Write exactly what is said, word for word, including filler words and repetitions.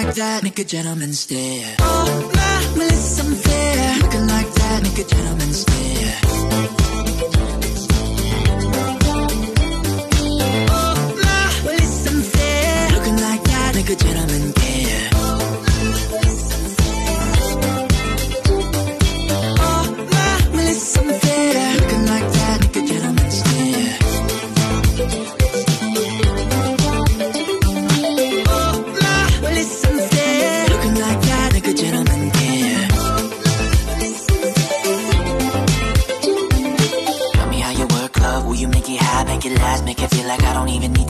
like that, make a gentleman stare. Oh, my, well, it's unfair. Looking like that, make a gentleman stare.